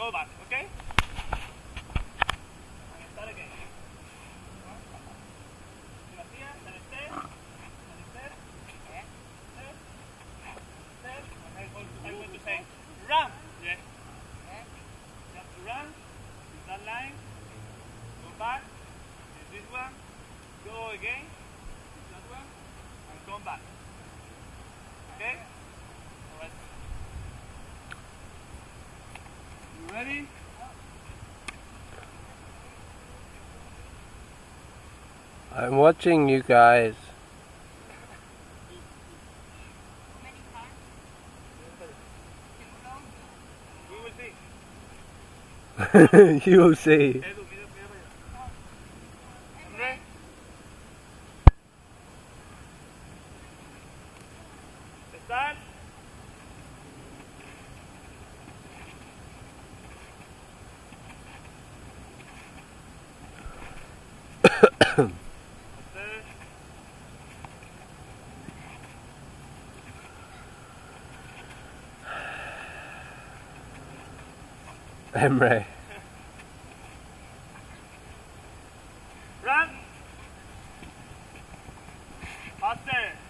go back, okay? And start again. Then step, I'm going to say, run. Yes. Just run, that line, go back, this one, go again, that one, and come back. Okay? Alright. You ready? I'm watching you guys. You will see. Start. Emre. Run. Faster.